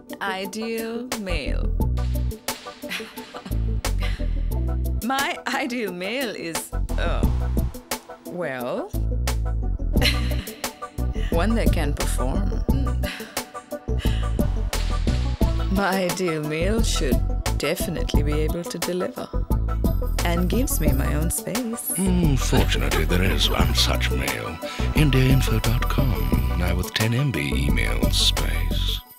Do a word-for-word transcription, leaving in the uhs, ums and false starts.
ideal male. My ideal male is, uh, well, one that can perform. My ideal male should definitely be able to deliver and gives me my own space. Mm, fortunately, there is one such male. Indiainfo dot com, now with ten M B email space.